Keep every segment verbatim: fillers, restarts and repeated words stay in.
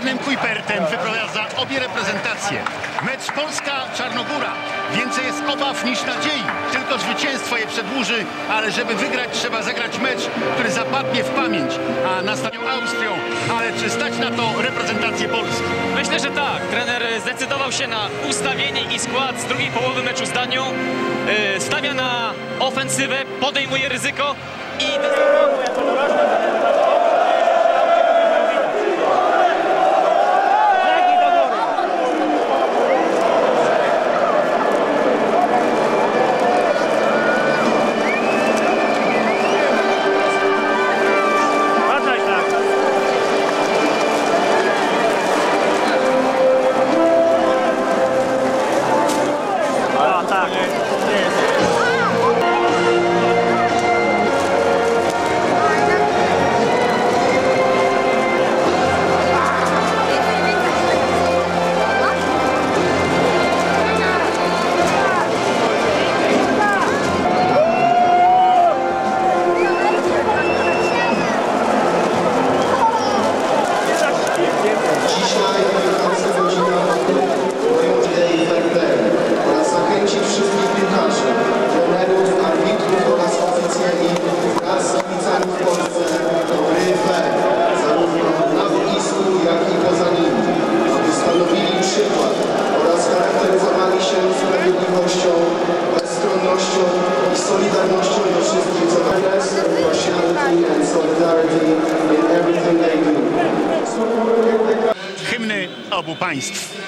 pewnym Kuipertem wyprowadza obie reprezentacje. Mecz Polska-Czarnogóra. Więcej jest obaw niż nadziei. Tylko zwycięstwo je przedłuży, ale żeby wygrać, trzeba zagrać mecz, który zapadnie w pamięć. A nastąpił Austrią, ale czy stać na to reprezentację Polski? Myślę, że tak. Trener zdecydował się na ustawienie i skład z drugiej połowy meczu z Danią. Yy, stawia na ofensywę, podejmuje ryzyko i... Hymny obu państw.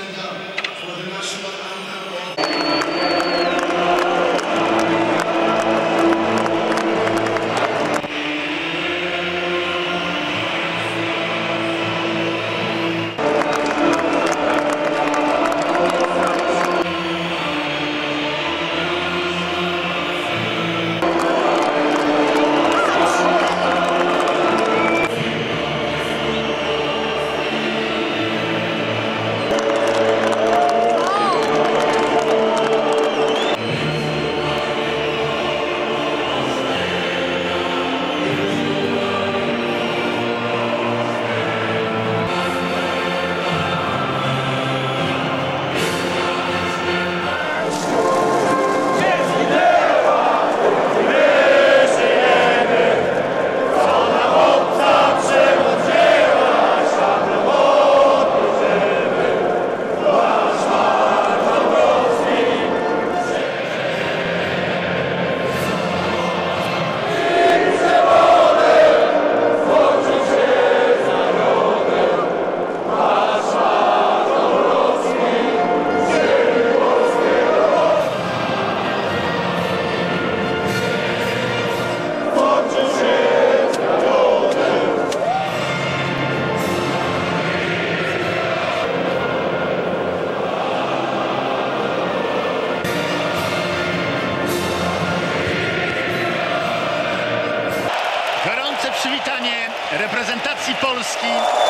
Przywitanie reprezentacji Polski.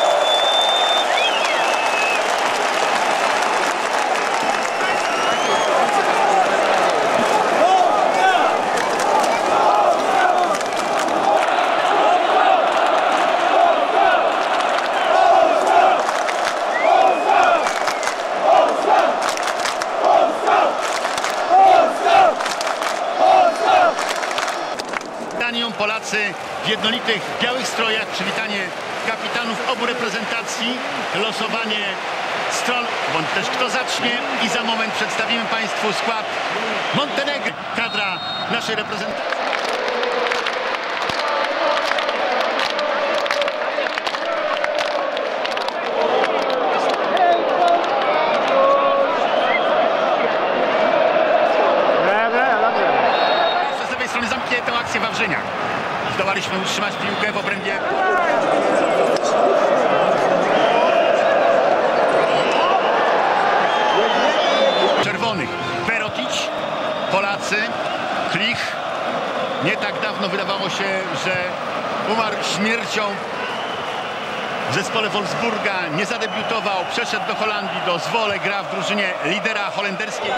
Polacy w jednolitych białych strojach. Przywitanie kapitanów obu reprezentacji. Losowanie stron, bądź też kto zacznie. I za moment przedstawimy Państwu skład Montenegro. Kadra naszej reprezentacji. Z lewej strony zamknie tę akcję Wawrzyniak. Zdołaliśmy utrzymać piłkę w obrębie. Czerwonych. Perotić, Polacy, Klich. Nie tak dawno wydawało się, że umarł śmiercią w zespole Wolfsburga. Nie zadebiutował, przeszedł do Holandii, do Zwolle, gra w drużynie lidera holenderskiej.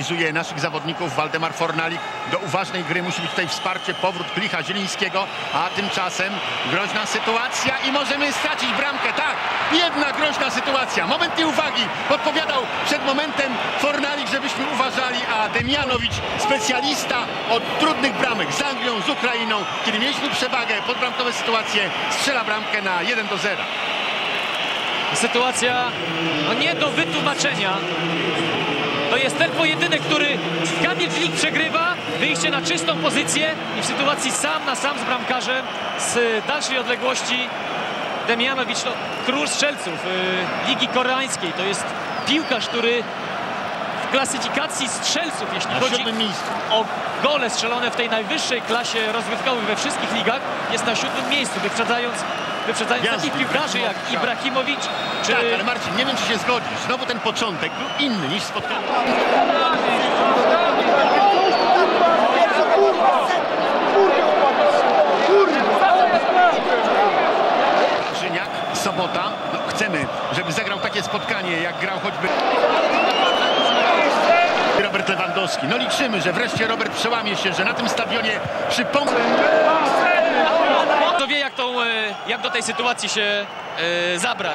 mobilizuje naszych zawodników. Waldemar Fornalik do uważnej gry. Musi być tutaj wsparcie, powrót Klicha, Zielińskiego, a tymczasem groźna sytuacja i możemy stracić bramkę. Tak, jedna groźna sytuacja. Moment nieuwagi. Podpowiadał przed momentem Fornalik, żebyśmy uważali, a Demianowicz, specjalista od trudnych bramek z Anglią, z Ukrainą, kiedy mieliśmy przewagę, podbramkowe sytuacje, strzela bramkę na jeden do zera. Sytuacja no nie do wytłumaczenia. To jest ten pojedynek, który Kamil Klich przegrywa, wyjście na czystą pozycję i w sytuacji sam na sam z bramkarzem z dalszej odległości Demianowicz, no, król strzelców y, Ligi Koreańskiej. To jest piłkarz, który w klasyfikacji strzelców, jeśli Na chodzi siódmym miejscu. o gole strzelone w tej najwyższej klasie rozgrywkowej we wszystkich ligach, jest na siódmym miejscu, wyprzedzając, wyprzedzając Gwiazdy, takich piłkarzy jak Ibrahimowicz czy... Tak, ale Marcin, nie wiem, czy się zgodzisz. Znowu ten początek był inny niż spotkanie. Krzyniak, Sobota. No, chcemy, żeby zagrał takie spotkanie, jak grał choćby Robert Lewandowski. No liczymy, że wreszcie Robert przełamie się, że na tym stadionie przypomnę. Kto wie, jak, tą, jak do tej sytuacji się e, zabrać.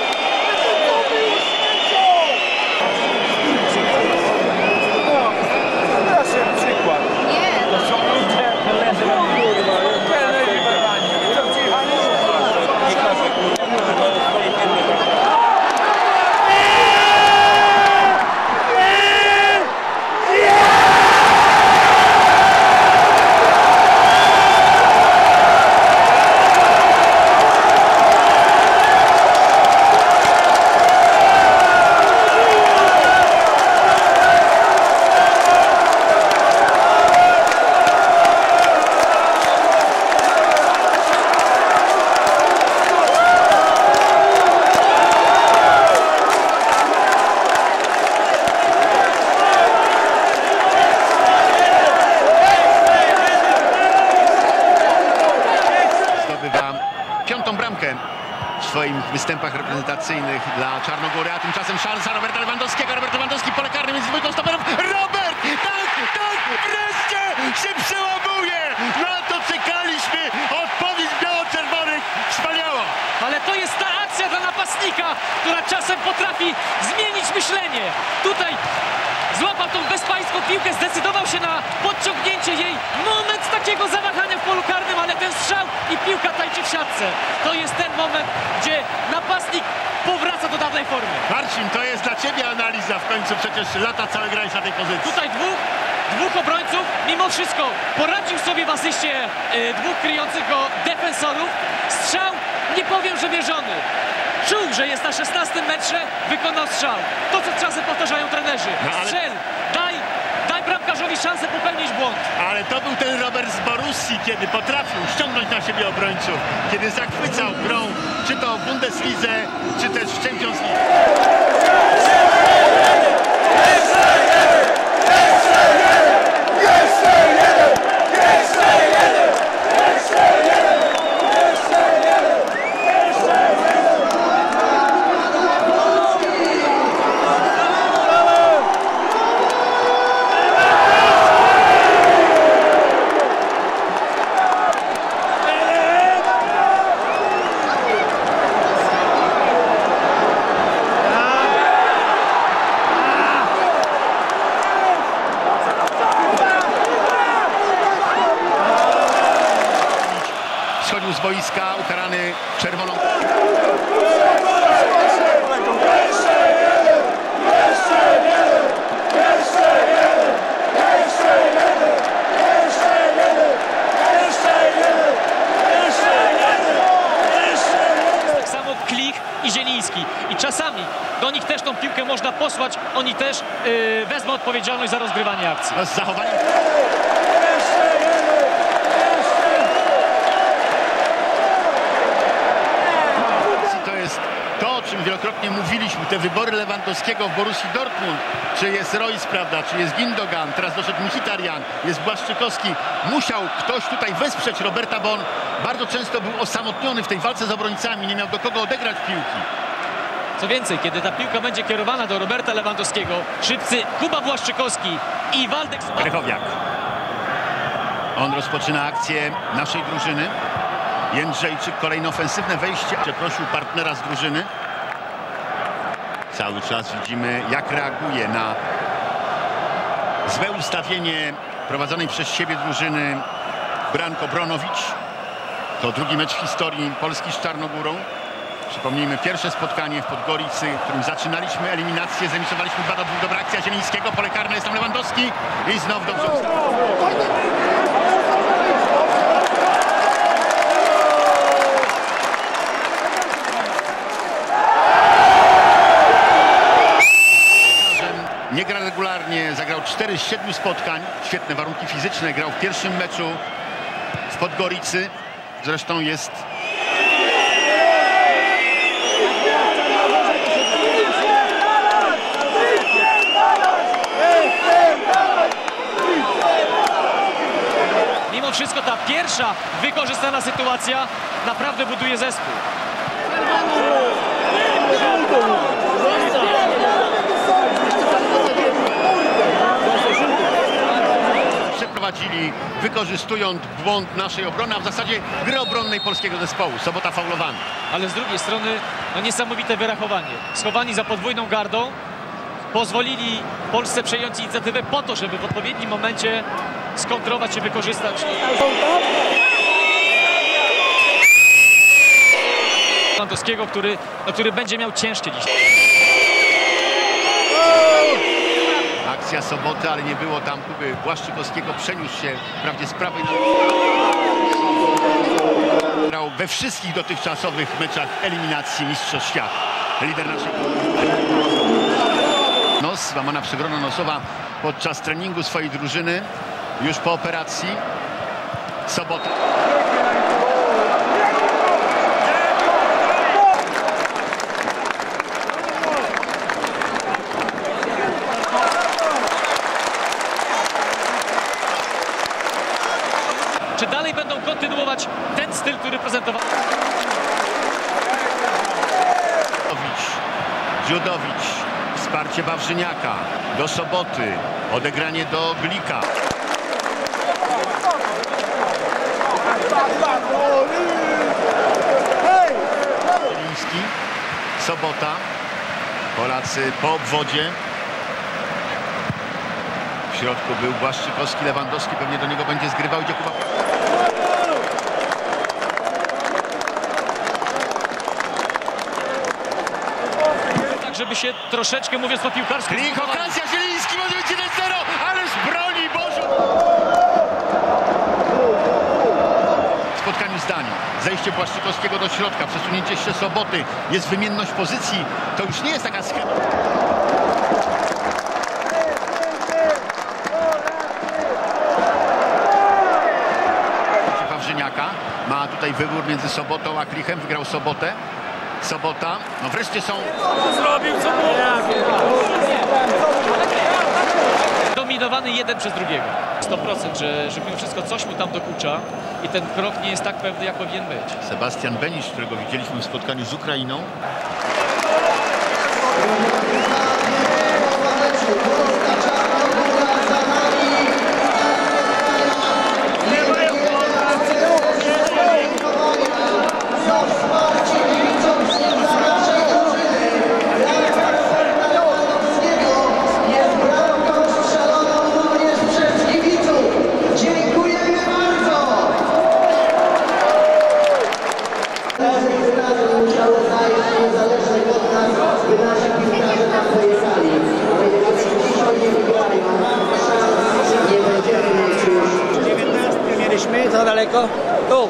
Piątą bramkę w swoich występach reprezentacyjnych dla Czarnogóry, a tymczasem szansa Roberta Lewandowskiego. Robert Lewandowski, pole karne między dwójką stoperów. Robert! Tak, tak! Wreszcie się przełamuje! Na to czekaliśmy! Odpowiedź biało-czerwonych wspaniała! Ale to jest ta akcja dla napastnika, która czasem potrafi zmienić myślenie. Tutaj złapał tą bezpańską piłkę, zdecydował się na podciągnięcie jej. Moment takiego zawahania w polu karnym, ale ten strzał i piłka tańczy w siatce. To jest ten moment, gdzie napastnik powraca do dawnej formy. Marcin, to jest dla ciebie analiza w końcu, przecież lata całe grałeś na tej pozycji. Tutaj dwóch, dwóch obrońców, mimo wszystko poradził sobie w asyście y, dwóch kryjących go defensorów. Strzał, nie powiem, że wierzony. Czuł, że jest na szesnastym metrze, wykonał strzał. To, co czasem powtarzają trenerzy. No, ale... Strzel, daj, daj bramkarzowi szansę popełnić błąd. Ale to był ten Robert z Borussii, kiedy potrafił ściągnąć na siebie obrońców, kiedy zachwycał grą, czy to w Bundeslidze, czy też w Champions League. Schodził z boiska, ukarany czerwoną. Tak samo Klich i Zieliński. I czasami do nich też tą piłkę można posłać. Oni też yy, wezmą odpowiedzialność za rozgrywanie akcji. No, z zachowaniem... To, o czym wielokrotnie mówiliśmy, te wybory Lewandowskiego w Borussii Dortmund, czy jest Royce, prawda, czy jest Gindogan, teraz doszedł Mkhitaryan, jest Błaszczykowski. Musiał ktoś tutaj wesprzeć Roberta, bo on bardzo często był osamotniony w tej walce z obrońcami, nie miał do kogo odegrać piłki. Co więcej, kiedy ta piłka będzie kierowana do Roberta Lewandowskiego, szybcy Kuba Błaszczykowski i Waldek... Krychowiak. On rozpoczyna akcję naszej drużyny. Jędrzejczyk, kolejne ofensywne wejście. Przeprosił partnera z drużyny. Cały czas widzimy, jak reaguje na złe ustawienie prowadzonej przez siebie drużyny Branko Bronowicz. To drugi mecz w historii Polski z Czarnogórą. Przypomnijmy, pierwsze spotkanie w Podgoricy, w którym zaczynaliśmy eliminację, zemisowaliśmy dwa do dwóch. Dobra akcja Zielińskiego, pole karne, jest tam Lewandowski i znów dobrze ustawiony. Nie gra regularnie, zagrał cztery z siedmiu spotkań. Świetne warunki fizyczne, grał w pierwszym meczu w Podgoricy. Zresztą jest... Mimo wszystko ta pierwsza wykorzystana sytuacja naprawdę buduje zespół. Przeprowadzili, wykorzystując błąd naszej obrony, a w zasadzie gry obronnej polskiego zespołu. Sobota faulowany. Ale z drugiej strony no niesamowite wyrachowanie. Schowani za podwójną gardą, pozwolili Polsce przejąć inicjatywę po to, żeby w odpowiednim momencie skontrować i wykorzystać. Lewandowskiego, który, no, który będzie miał ciężkie dziś. Akcja Soboty, ale nie było tam Kuby Błaszczykowskiego. Przeniósł się wprawdzie z prawej na... Grał we wszystkich dotychczasowych meczach eliminacji Mistrzostw Świata. Lider naszej... Nos, złamana przegrona nosowa podczas treningu swojej drużyny. Już po operacji. Sobota. Czy dalej będą kontynuować ten styl, który prezentował? Dziudowicz, wsparcie Wawrzyniaka, do Soboty, odegranie do Glika. Zieliński, Sobota, Polacy po obwodzie. W środku był Błaszczykowski, Lewandowski pewnie do niego będzie zgrywał. Idzie Kuba. Tak, żeby się troszeczkę, mówiąc po piłkarsku... Klik, okazja, Zieliński, może być jeden zero, ależ broni Boże! W spotkaniu z Danią. Zejście Błaszczykowskiego do środka, przesunięcie jeszcze Soboty, jest wymienność pozycji. To już nie jest taka schema. Ma tutaj wybór między Sobotą a Klichem. Wygrał Sobotę. Sobota. No wreszcie są... Zrobił co dominowany jeden przez drugiego. sto procent, że, że mimo wszystko coś mu tam dokucza i ten krok nie jest tak pewny, jak powinien być. Sebastian Benisz, którego widzieliśmy w spotkaniu z Ukrainą. dziewiętnaście to daleko? Tu.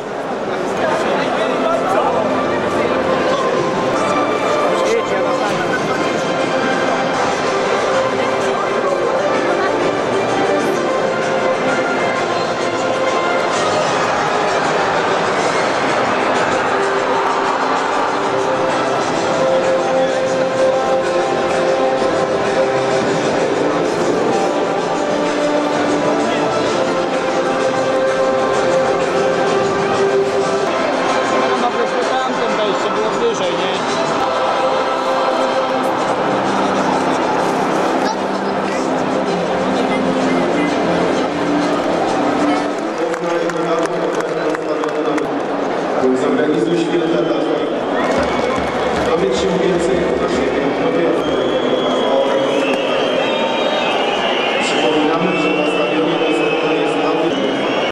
Zorganizuj święta dla Twoich. Dowiedz się więcej o siebie. Przypominamy, że nastawienie do jest nowy.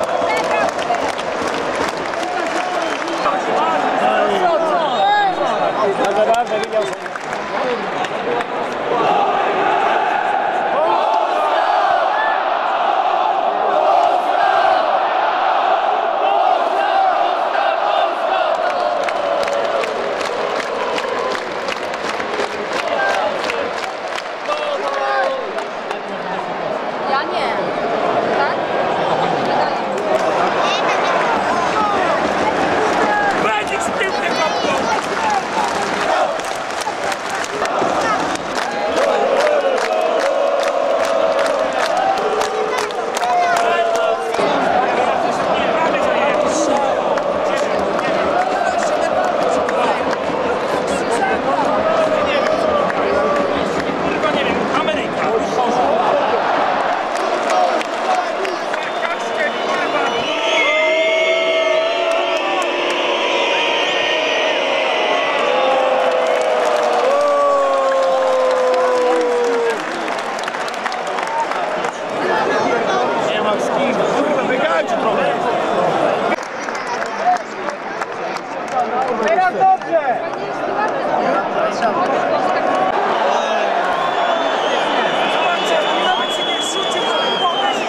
Bardzo dobrze, widział sobie. Ja nie. Tak? Będzie sztywny kopnął! Teraz dobrze! Nawet się nie rzucił, ale pomyśl!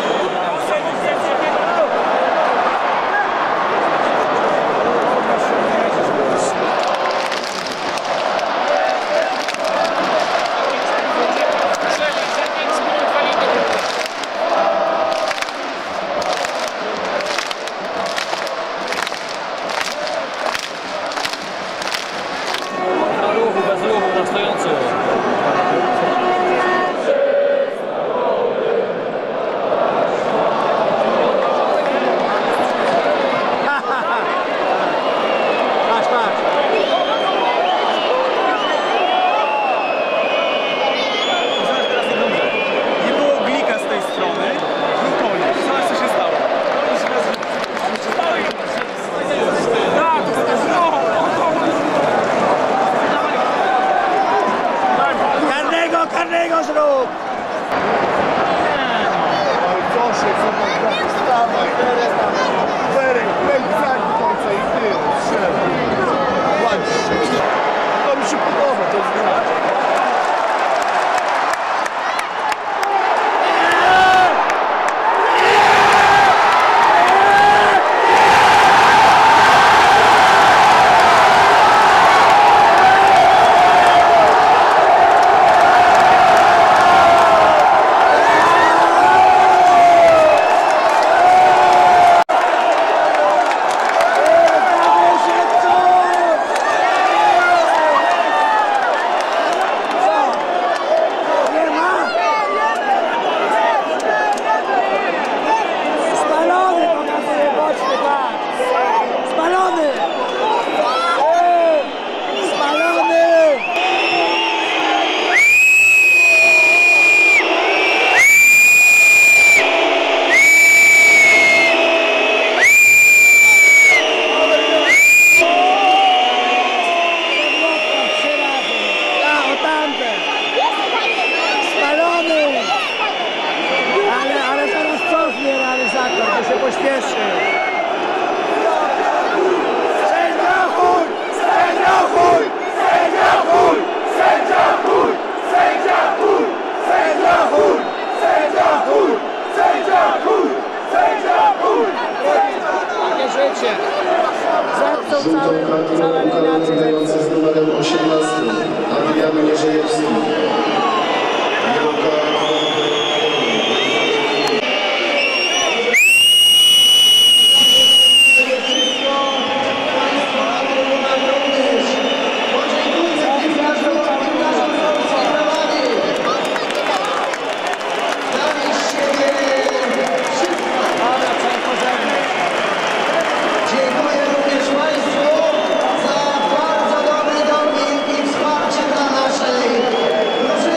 Bez ruchu na stojąco. Patrz, patrz. Zobacz teraz jedną rzecz. Nie było glika z tej strony, był koniec. Zobacz, co się stało. Oni się raz... Tak, no, Karnego, karnego zrób! Proszę, co tam za wstawaj, teraz tam. Werek, kręć za końca i ty, strzel. Ładź się. To mi się podoba, to jest grać. Spalony pokazuje boczny, tak! Spalony! Ej! Spalony! Trzy razy! Ja, o tamten! Spalony! Ale, ale zaraz cofnie realizator, to się pośpieszy. Sędzia chuj! Sędzia chuj! Sędzia chuj! Sędzia chuj! Sędzia chuj! Sędzia chuj! Sędzia chuj! Sędzia chuj! Sędzia chuj! Takie życie. Zepsuł Żółtą cały, kartą całe eliminacje. grający z numerem osiemnastym. Adrian Mierzejewski. Dziękuję również Państwu za bardzo dobry doping i wsparcie dla naszej drużyny.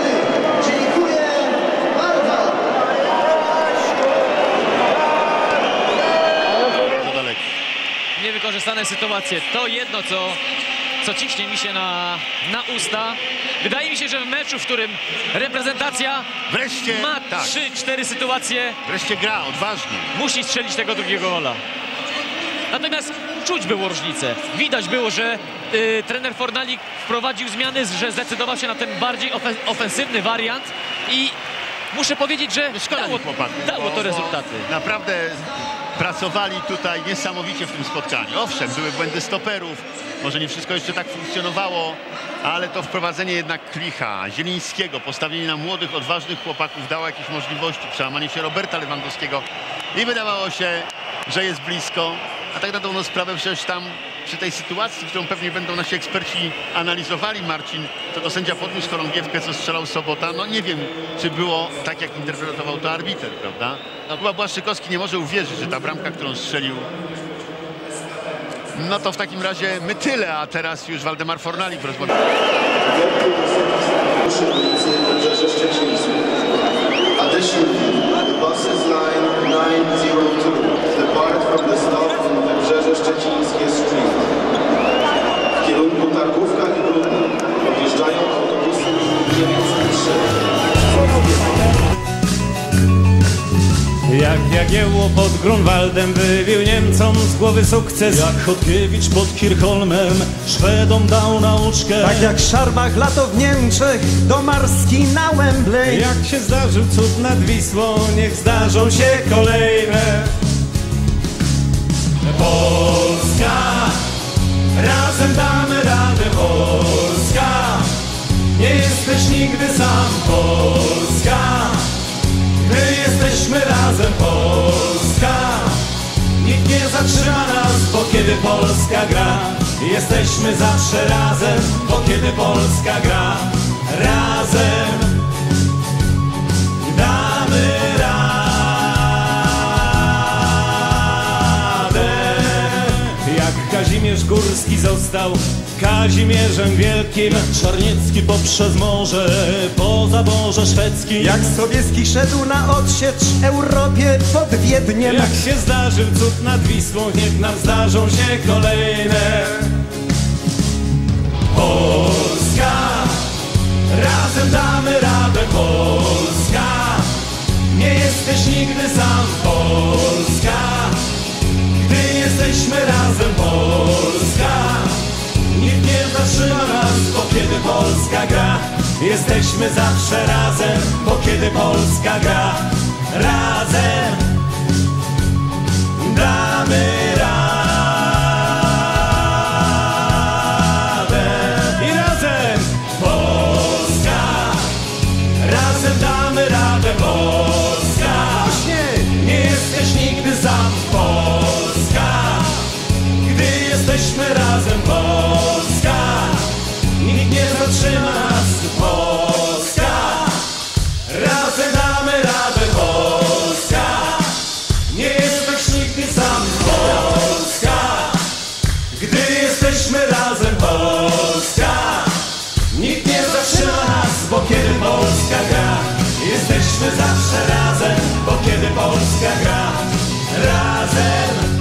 dane sytuacje. To jedno, co, co ciśnie mi się na, na usta. Wydaje mi się, że w meczu, w którym reprezentacja Wreszcie, ma tak, trzy cztery sytuacje, wreszcie gra odważnie. musi strzelić tego drugiego gola. Natomiast czuć było różnicę. Widać było, że y, trener Fornalik wprowadził zmiany, że zdecydował się na ten bardziej ofen ofensywny wariant i muszę powiedzieć, że Szkoda dało, mi chłopaków, dało bo- to bo rezultaty. Naprawdę pracowali tutaj niesamowicie w tym spotkaniu. Owszem, były błędy stoperów, może nie wszystko jeszcze tak funkcjonowało, ale to wprowadzenie jednak Klicha, Zielińskiego, postawienie na młodych, odważnych chłopaków dało jakieś możliwości, przełamanie się Roberta Lewandowskiego i wydawało się, że jest blisko. A tak na dobrą sprawę przecież tam przy tej sytuacji, którą pewnie będą nasi eksperci analizowali, Marcin, to to sędzia podniósł chorągiewkę, co strzelał Sobota. No nie wiem, czy było tak, jak interpretował to arbiter, prawda? No chyba Błaszczykowski nie może uwierzyć, że ta bramka, którą strzelił, no to w takim razie my tyle, a teraz już Waldemar Fornalik rozmawia. Additionally, the buses line nine zero two depart from the stop on Wybrzeże Szczecińskie Street. W kierunku Targówka i Brudna odjeżdżają autobusy dziewięćset trzy. Jak Jagiełło pod Grunwaldem wybił Niemcom z głowy sukces. Jak Chodkiewicz pod Kirchholmem Szwedom dał nauczkę. Tak jak Szarbach lato w Niemczech do Marski na Wembley. Jak się zdarzył cud nad Wisłą, niech zdarzą się kolejne. Polska, razem damy radę. Polska, nie jesteś nigdy sam. Polska, my jesteśmy razem. Polska, nikt nie zatrzyma nas, bo kiedy Polska gra, jesteśmy zawsze razem, bo kiedy Polska gra, razem damy radę. Jak Kazimierz Górski został Kazimierzem Wielkim, Czarniecki poprzez morze po zaborze szwedzkim. Jak Sobieski szedł na odsiecz Europie pod Wiedniem. jak się zdarzył cud nad Wisłą, niech nam zdarzą się kolejne. Polska, razem damy radę. Polska, nie jesteś nigdy sam. Polska, gdy jesteśmy razem. Polska, nikt nie zatrzyma nas, bo kiedy Polska gra, jesteśmy zawsze razem, bo kiedy Polska gra, razem damy radę. I razem Polska, razem damy radę. Polska, nie jesteś nigdy sam. Polska, gdy jesteśmy razem. Polska, nikt nie zatrzyma nas. Polska, razem damy radę. Polska, nie jesteś nigdy sam. Polska, gdy jesteśmy razem. Polska, nikt nie zatrzyma nas, bo kiedy Polska gra, jesteśmy zawsze razem, bo kiedy Polska gra, razem